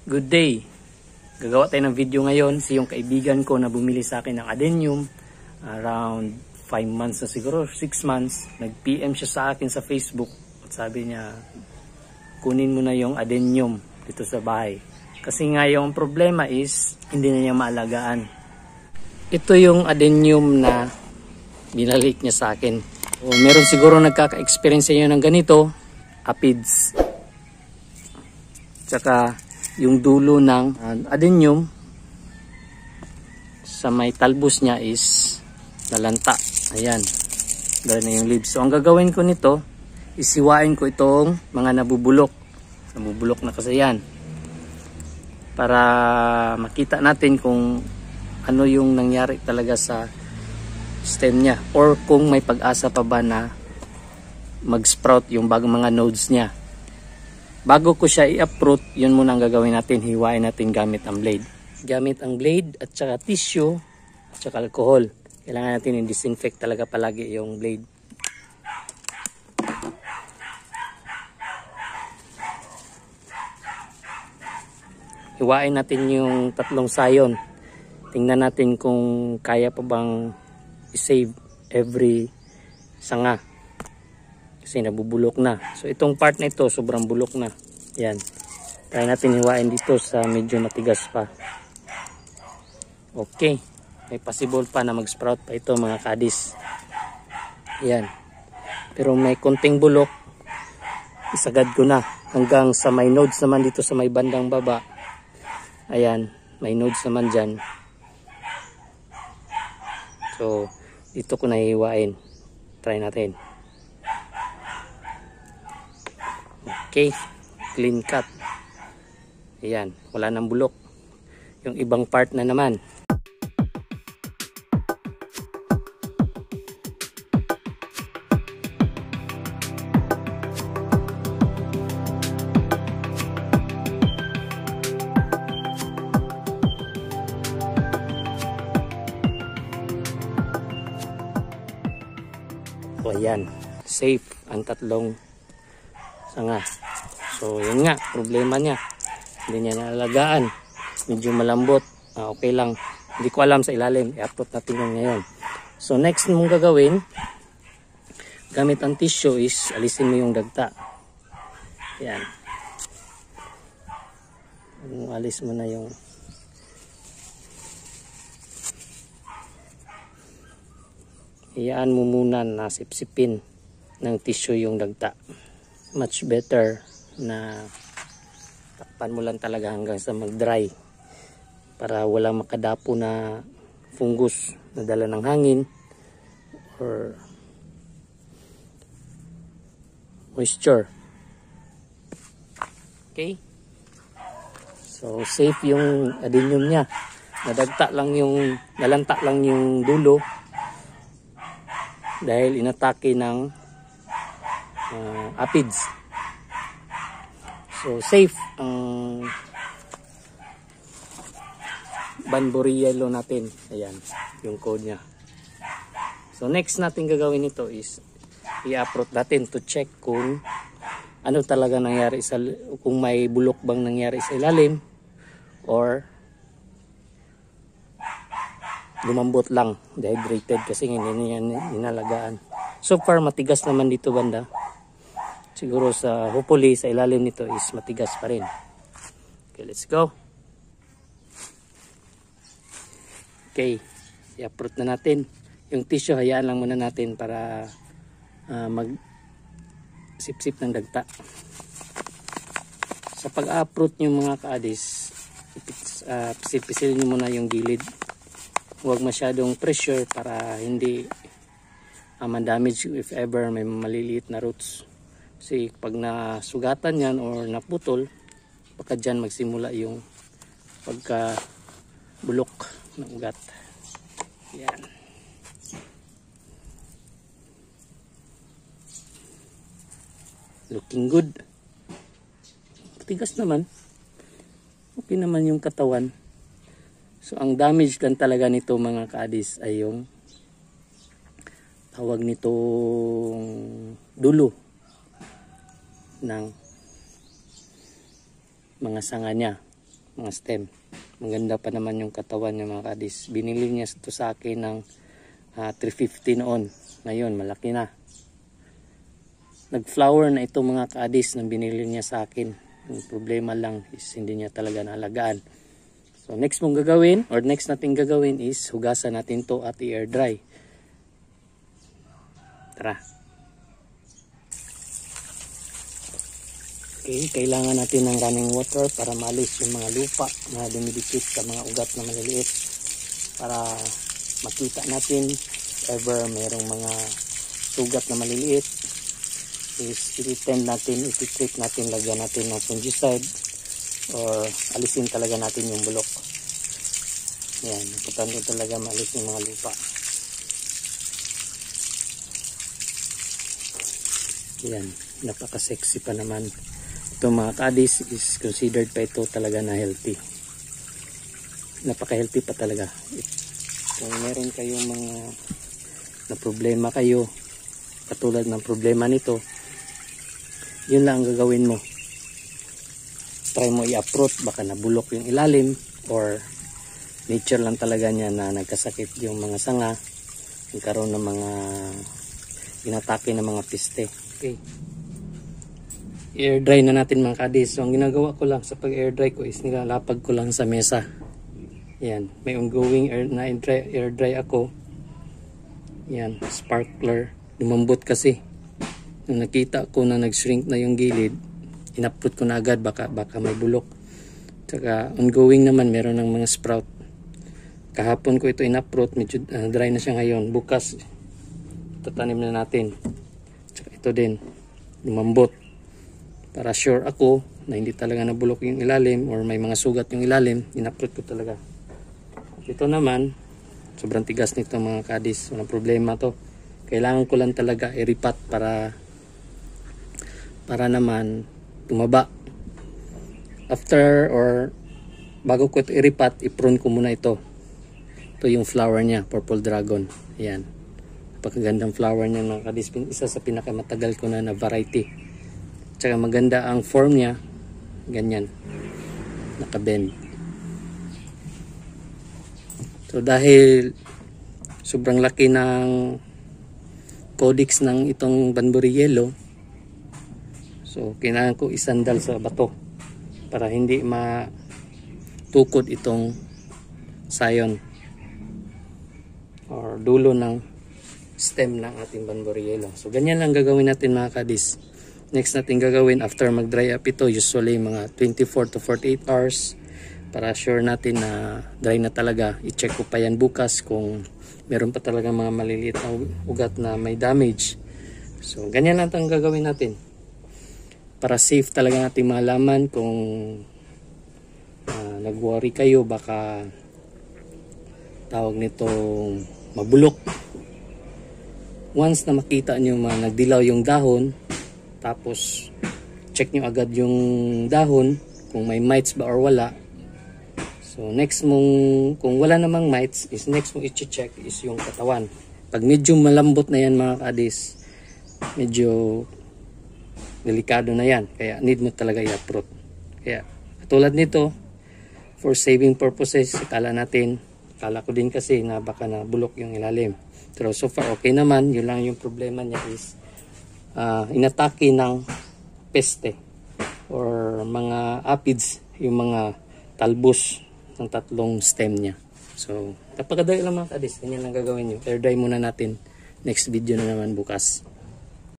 Good day! Gagawa tayo ng video ngayon. Si yung kaibigan ko na bumili sa akin ng adenium around 5 months na siguro, 6 months. Nag-PM siya sa akin sa Facebook at sabi niya, kunin mo na yung adenium dito sa bahay. Kasi nga yung problema is hindi na niya maalagaan. Ito yung adenium na binalik niya sa akin. So, meron siguro nagkaka-experience niyo ng ganito, aphids. Tsaka yung dulo ng adenium sa may talbos niya is nalanta. Ayan. Dahil na yung leaves. So ang gagawin ko nito, isiwain ko itong mga nabubulok. Nabubulok na kasi yan. Para makita natin kung ano yung nangyari talaga sa stem niya. Or kung may pag-asa pa ba na mag-sprout yung bagong mga nodes niya. Bago ko siya i-uproot, yun muna ang gagawin natin. Hiwain natin gamit ang blade. Gamit ang blade at saka tissue at saka alcohol. Kailangan natin i-disinfect talaga palagi yung blade. Hiwain natin yung tatlong sayon. Tingnan natin kung kaya pa bang i-save every sanga. Kasi nabubulok na. So itong part na ito sobrang bulok na. Yan. Try natin hiwain dito sa medyo matigas pa. Okay. May possible pa na mag-sprout pa ito mga kadis. Yan. Pero may konting bulok. Isagad ko na. Hanggang sa may nodes naman dito sa may bandang baba. Ayan. May nodes naman dyan. So dito ko na hiwain. Try natin. Okay, clean cut. Ayan, wala nang bulok. Yung ibang part na naman. So ayan, safe ang tatlong sanga. So yun nga, problema niya. Hindi niya naalagaan. Medyo malambot. Okay lang. Hindi ko alam sa ilalim. I-upload natin yun ngayon. So next mong gagawin, gamit ang tissue is alisin mo yung dagta. Yan. Alis mo na yung iyaan mo muna na sipsipin ng tissue yung dagta. Much better na takpan mo lang talaga hanggang sa mag-dry para walang makadapo na fungus na dala ng hangin or moisture. Okay? So safe yung adenium niya. Nalanta lang yung dulo dahil inatake ng aphids. So safe ang Banbury-yellow natin. Ayan, yung code niya. So next natin gagawin ito is i-uproot natin to check kung ano talaga nangyari kung may bulok bang nangyari sa ilalim or lumambot lang, dehydrated kasi hindi niya inalagaan. So far matigas naman dito banda. Siguro hopefully sa ilalim nito is matigas pa rin. Okay, let's go. Okay, i-uproot na natin. Yung tissue, hayaan lang muna natin para mag-sip-sip ng dagta. Sa pag-uproot nyo mga kaadis, pisil-pisil nyo muna yung gilid. Huwag masyadong pressure para hindi ma-damage if ever may maliliit na roots. Kasi pag nasugatan yan or naputol, baka dyan magsimula yung pagka-bulok ng ugat. Yan. Looking good. Tigas naman. Okay naman yung katawan. So ang damage lang talaga nito mga kaadis ay yung tawag nitong dulo ng mga sanga niya. mga stem. Maganda pa naman yung katawan niya mga kadis. Binili niya ito sa akin ng 350 noon. Ngayon malaki na. Nag-flower na ito mga kadis nang binili niya sa akin. Yung problema lang is hindi niya talaga naalagaan. So next mong gagawin or next natin gagawin is hugasan natin to at i-air dry. Tara. Okay, kailangan natin ng running water para maalis yung mga lupa na dumidikit sa mga ugat na maliliit. Para makita natin ever mayroong mga sugat na maliliit is i-treat natin, lagyan natin ng fungicide or alisin talaga natin yung bulok. Yan, importante talaga maalis yung mga lupa. Yan, napaka-sexy pa naman. Ito mga kadis is considered pa ito talaga na healthy. Napaka-healthy pa talaga. Kung meron kayong mga na problema kayo, katulad ng problema nito, yun lang ang gagawin mo. Try mo i-uproot, baka nabulok yung ilalim or nature lang talaga niya na nagkasakit yung mga sanga, nagkaroon ng mga inatake ng mga piste. Okay. I-air dry na natin mga kadis. So ang ginagawa ko lang sa pag-air dry ko is nilalapag ko lang sa mesa. Yan, may ongoing air dry ako. Yan, sparkler. Lumambot kasi. Nung nakita ko na nag-shrink na yung gilid, in-uproot ko na agad, baka may bulok. Tsaka ongoing naman, meron ng mga sprout. Kahapon ko ito in-uproot, medyo dry na siya ngayon. Bukas, tatanim na natin. Tsaka ito din, lumambot. Para sure ako na hindi talaga nabulok yung ilalim or may mga sugat yung ilalim, in-uproot ko talaga. At ito naman, sobrang tigas nito mga kadis, walang problema to. Kailangan ko lang talaga i-repat para naman tumaba. After or bago ko ito i-repat, i-prune ko muna ito. Ito yung flower niya, purple dragon. Ayan. Napakagandang flower niya mga kadis. Isa sa pinakamatagal ko na variety. Tsaka maganda ang form niya. Ganyan. Nakabend. So dahil sobrang laki ng codex ng itong Banbury Yellow, so kailangan ko isandal sa bato para hindi matukod itong sayon or dulo ng stem ng ating Banbury Yellow. So ganyan lang gagawin natin mga kadis. Next natin gagawin after mag-dry up ito, usually mga 24 to 48 hours para sure natin na dry na talaga. I-check ko pa yan bukas kung meron pa talaga mga maliliit na ugat na may damage. So ganyan lang ang gagawin natin para safe talaga natin malaman kung nag-worry kayo baka tawag nitong mabulok. Once na makita nyo nagdilaw yung dahon, tapos check nyo agad yung dahon kung may mites ba or wala. So next mong, kung wala namang mites, is next mong i-check is yung katawan. Pag medyo malambot na yan mga kadis, medyo delikado na yan. Kaya need mo talaga i-uproot. Kaya katulad nito, for saving purposes, akala ko din kasi na baka nabulok yung ilalim. Pero so far okay naman. Yun lang yung problema niya is inatake ng peste or mga aphids, yung mga talbos ng tatlong stem niya. So napakadali lang mga kadis. Ganyan lang gagawin nyo. Air dry muna natin. Next video na naman bukas.